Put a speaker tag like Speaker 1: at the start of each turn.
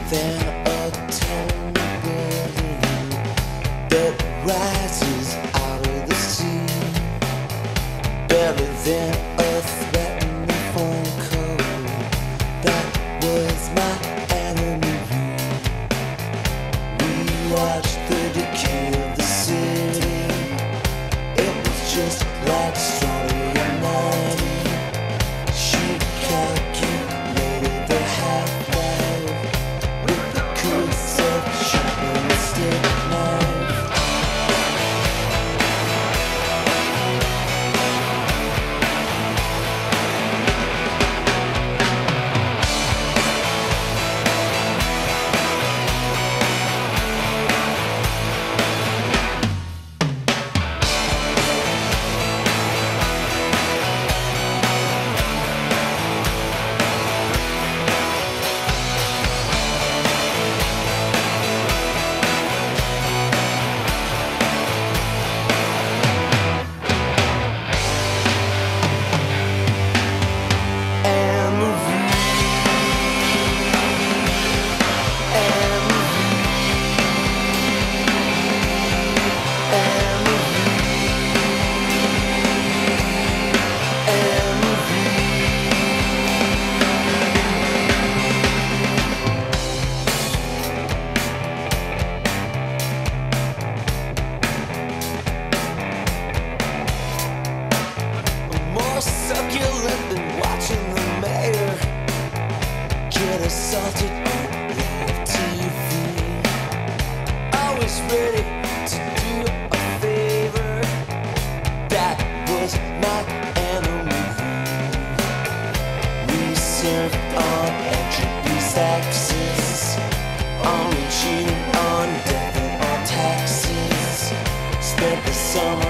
Speaker 1: than a tiny balloon that rises out of the sea, better than a threatening phone call. That was my enemy. We watched the decay of the city. It was just like starting a night. She calculated the half-life with the curse of sharpening a stick knife. Succulent than watching the mayor get assaulted on live TV. Always ready to do a favor. That was my enemy. We served on entropy's axis, only cheating on death and on taxes. Spent the summer